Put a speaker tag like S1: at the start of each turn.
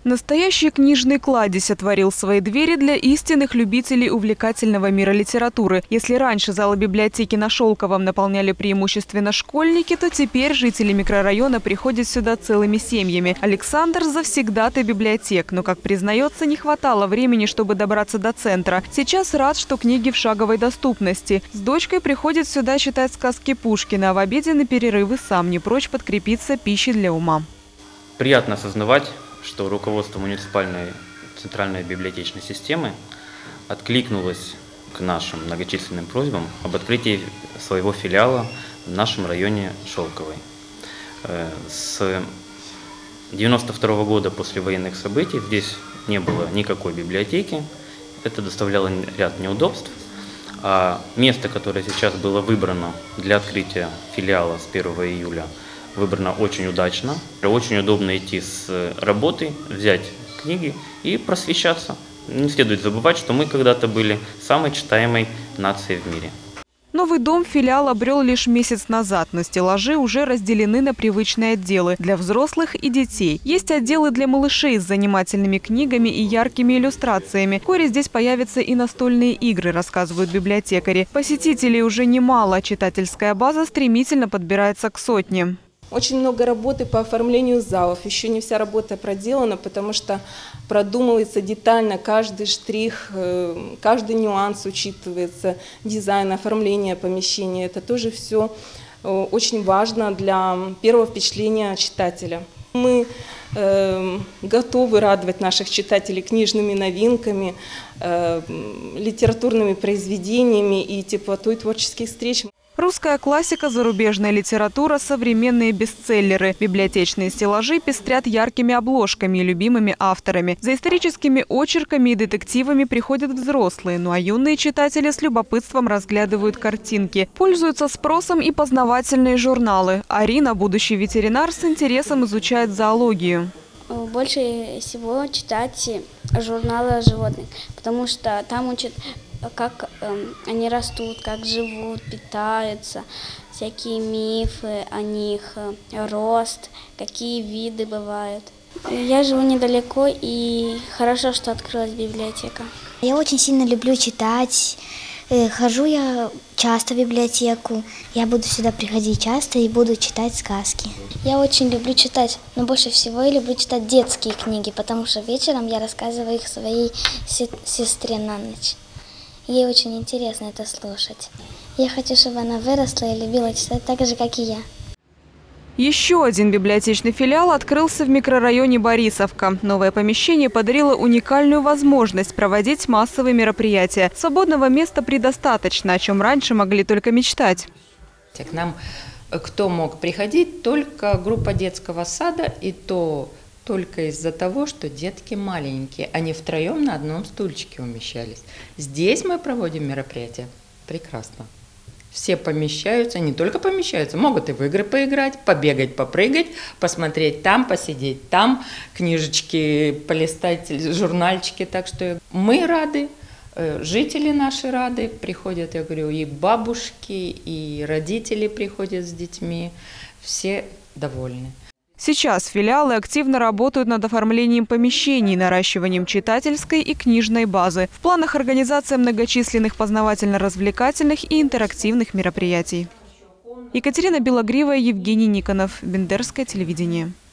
S1: Настоящий книжный кладезь отворил свои двери для истинных любителей увлекательного мира литературы. Если раньше залы библиотеки на Шелковом наполняли преимущественно школьники, то теперь жители микрорайона приходят сюда целыми семьями. Александр – завсегдатай библиотек, но, как признается, не хватало времени, чтобы добраться до центра. Сейчас рад, что книги в шаговой доступности. С дочкой приходит сюда читать сказки Пушкина, а в обеденные перерывы сам не прочь подкрепиться пищей для ума.
S2: Приятно осознавать, что руководство муниципальной центральной библиотечной системы откликнулось к нашим многочисленным просьбам об открытии своего филиала в нашем районе Шелковой. С 1992 года после военных событий здесь не было никакой библиотеки, это доставляло ряд неудобств. А место, которое сейчас было выбрано для открытия филиала с 1 июля, выбрано очень удачно. Очень удобно идти с работы, взять книги и просвещаться. Не следует забывать, что мы когда-то были самой читаемой нацией в мире.
S1: Новый дом филиал обрел лишь месяц назад, но стеллажи уже разделены на привычные отделы для взрослых и детей. Есть отделы для малышей с занимательными книгами и яркими иллюстрациями. Вскоре здесь появятся и настольные игры, рассказывают библиотекари. Посетителей уже немало, читательская база стремительно подбирается к сотне.
S3: Очень много работы по оформлению залов. Еще не вся работа проделана, потому что продумывается детально каждый штрих, каждый нюанс учитывается, дизайн, оформление помещения. Это тоже все очень важно для первого впечатления читателя. Мы готовы радовать наших читателей книжными новинками, литературными произведениями и теплотой творческих встреч.
S1: Русская классика, зарубежная литература, современные бестселлеры. Библиотечные стеллажи пестрят яркими обложками и любимыми авторами. За историческими очерками и детективами приходят взрослые, ну а юные читатели с любопытством разглядывают картинки. Пользуются спросом и познавательные журналы. Арина, будущий ветеринар, с интересом изучает зоологию.
S4: Больше всего читать журналы о животных, потому что там учат, как они растут, как живут, питаются, всякие мифы о них, рост, какие виды бывают. Я живу недалеко, и хорошо, что открылась библиотека.
S5: Я очень сильно люблю читать. Хожу я часто в библиотеку. Я буду сюда приходить часто и буду читать сказки.
S4: Я очень люблю читать, но больше всего я люблю читать детские книги, потому что вечером я рассказываю их своей сестре на ночь. Ей очень интересно это слушать. Я хочу, чтобы она выросла и любила читать так же, как и я.
S1: Еще один библиотечный филиал открылся в микрорайоне Борисовка. Новое помещение подарило уникальную возможность проводить массовые мероприятия. Свободного места предостаточно, о чем раньше могли только мечтать.
S6: К нам кто мог приходить? Только группа детского сада, и то только из-за того, что детки маленькие. Они втроем на одном стульчике умещались. Здесь мы проводим мероприятия. Прекрасно. Все помещаются, не только помещаются, могут и в игры поиграть, побегать, попрыгать, посмотреть там, посидеть там, книжечки полистать, журнальчики. Так что мы рады, жители наши рады, приходят, я говорю, и бабушки, и родители приходят с детьми, все довольны.
S1: Сейчас филиалы активно работают над оформлением помещений, наращиванием читательской и книжной базы. В планах организация многочисленных познавательно-развлекательных и интерактивных мероприятий. Екатерина Белогривая, Евгений Никонов. Бендерское телевидение.